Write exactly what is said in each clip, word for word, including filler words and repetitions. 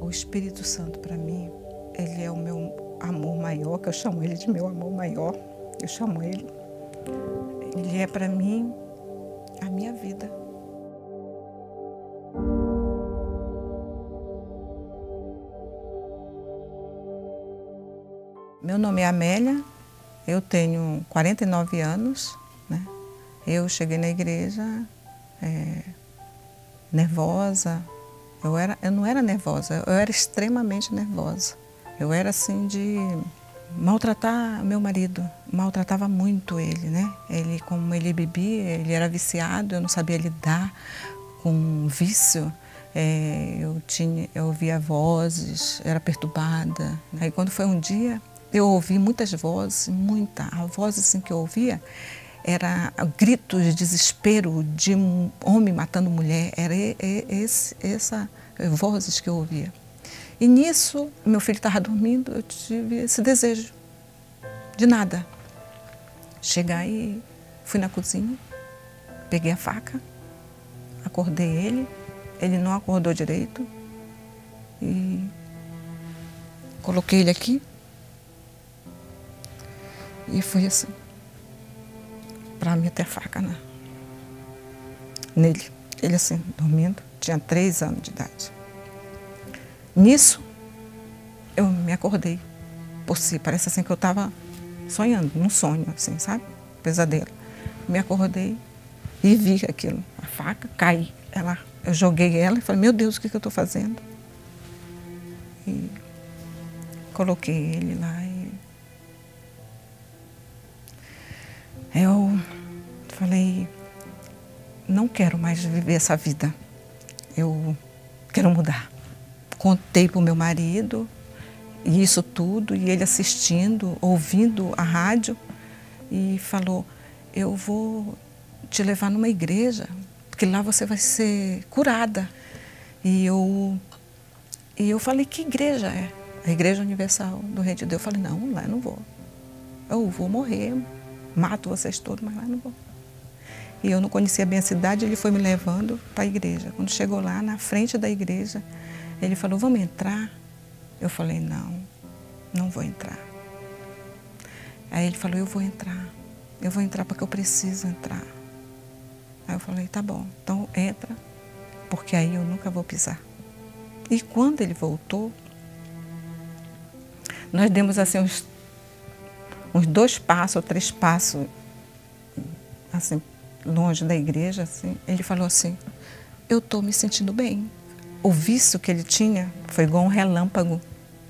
O Espírito Santo, para mim, ele é o meu amor maior, que eu chamo ele de meu amor maior. Eu chamo ele. Ele é, para mim, a minha vida. Meu nome é Amélia, eu tenho quarenta e nove anos, né? Eu cheguei na igreja é, nervosa. Eu, era, eu não era nervosa, eu era extremamente nervosa. Eu era assim de maltratar meu marido, maltratava muito ele, né? Ele, como ele bebia, ele era viciado, eu não sabia lidar com um vício. É, eu, tinha, eu ouvia vozes, era perturbada. Aí quando foi um dia, eu ouvi muitas vozes, muita. A voz assim, que eu ouvia era gritos de desespero de um homem matando mulher, era esse, essa vozes que eu ouvia. E nisso, meu filho estava dormindo, eu tive esse desejo de nada. Chegar e fui na cozinha, peguei a faca, acordei ele, ele não acordou direito e coloquei ele aqui e fui assim, para meter a faca na, nele. Ele assim, dormindo, tinha três anos de idade. Nisso, eu me acordei. Por si, parece assim que eu estava sonhando, num sonho, assim, sabe? Pesadelo. Me acordei e vi aquilo, a faca, caí. Ela, eu joguei ela e falei, meu Deus, o que, que eu estou fazendo? E coloquei ele lá e eu falei, não quero mais viver essa vida, eu quero mudar. Contei para o meu marido, e isso tudo, e ele assistindo, ouvindo a rádio, e falou, eu vou te levar numa igreja, porque lá você vai ser curada. E eu, e eu falei, que igreja é? A Igreja Universal do Reino de Deus. Eu falei, não, lá eu não vou. Eu vou morrer, mato vocês todos, mas lá eu não vou. E eu não conhecia bem a cidade, ele foi me levando para a igreja. Quando chegou lá, na frente da igreja, ele falou, vamos entrar? Eu falei, não, não vou entrar. Aí ele falou, eu vou entrar. Eu vou entrar porque eu preciso entrar. Aí eu falei, tá bom, então entra, porque aí eu nunca vou pisar. E quando ele voltou, nós demos assim uns, uns dois passos ou três passos, assim, longe da igreja, assim. Ele falou assim, eu estou me sentindo bem. O vício que ele tinha foi igual um relâmpago.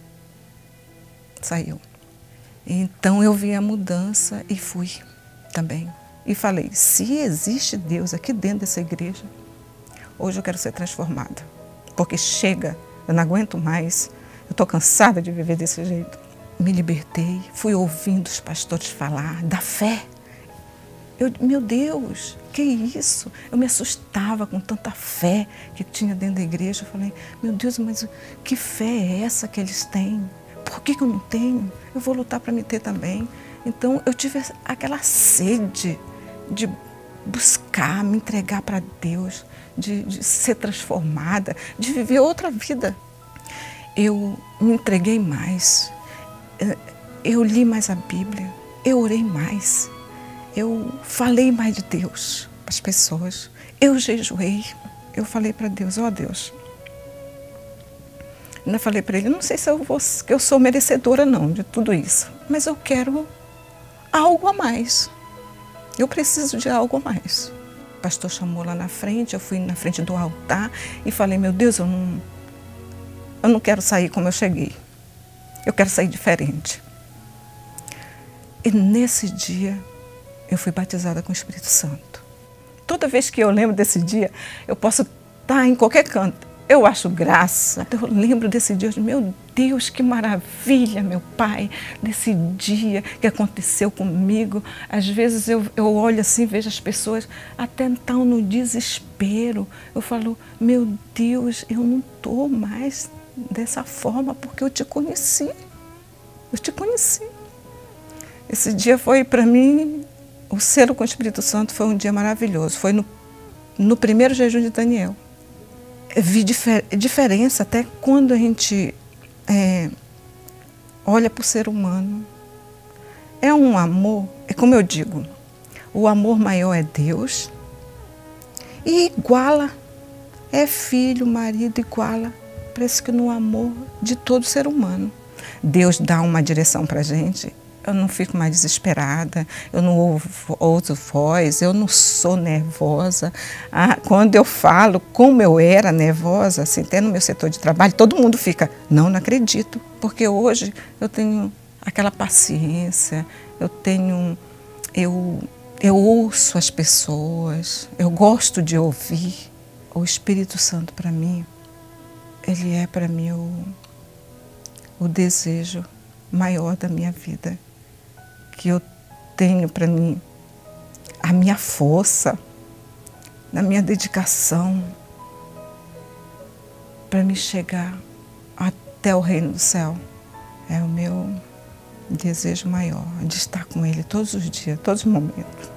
Saiu. Então eu vi a mudança e fui também. E falei, se existe Deus aqui dentro dessa igreja, hoje eu quero ser transformada. Porque chega, eu não aguento mais, eu estou cansada de viver desse jeito. Me libertei, fui ouvindo os pastores falar da fé. Eu, meu Deus, que isso? Eu me assustava com tanta fé que tinha dentro da igreja. Eu falei, meu Deus, mas que fé é essa que eles têm? Por que que eu não tenho? Eu vou lutar para me ter também. Então, eu tive aquela sede de buscar, me entregar para Deus, de, de ser transformada, de viver outra vida. Eu me entreguei mais, eu li mais a Bíblia, eu orei mais. Eu falei mais de Deus para as pessoas. Eu jejuei. Eu falei para Deus, ó Deus. Ainda falei para ele, não sei se eu, vou, que eu sou merecedora não de tudo isso, mas eu quero algo a mais. Eu preciso de algo a mais. O pastor chamou lá na frente, eu fui na frente do altar e falei, meu Deus, eu não, eu não quero sair como eu cheguei. Eu quero sair diferente. E nesse dia, eu fui batizada com o Espírito Santo. Toda vez que eu lembro desse dia, eu posso estar em qualquer canto. Eu acho graça. Eu lembro desse dia, meu Deus, que maravilha, meu Pai, desse dia que aconteceu comigo. Às vezes eu, eu olho assim, vejo as pessoas até então no desespero. Eu falo, meu Deus, eu não estou mais dessa forma porque eu te conheci. Eu te conheci. Esse dia foi para mim... O selo com o Espírito Santo foi um dia maravilhoso. Foi no, no primeiro jejum de Daniel. vi difer diferença até quando a gente é, olha para o ser humano. É um amor, é como eu digo, o amor maior é Deus e iguala, é filho, marido, iguala, parece que no amor de todo ser humano. Deus dá uma direção para a gente, eu não fico mais desesperada, eu não ouvo, ouço voz, eu não sou nervosa. Ah, quando eu falo como eu era nervosa, assim, até no meu setor de trabalho, todo mundo fica, não, não acredito, porque hoje eu tenho aquela paciência, eu tenho, eu, eu ouço as pessoas, eu gosto de ouvir. O Espírito Santo para mim, ele é para mim o, o desejo maior da minha vida, que eu tenho para mim, a minha força, na minha dedicação, para me chegar até o reino do céu. É o meu desejo maior, de estar com Ele todos os dias, todos os momentos.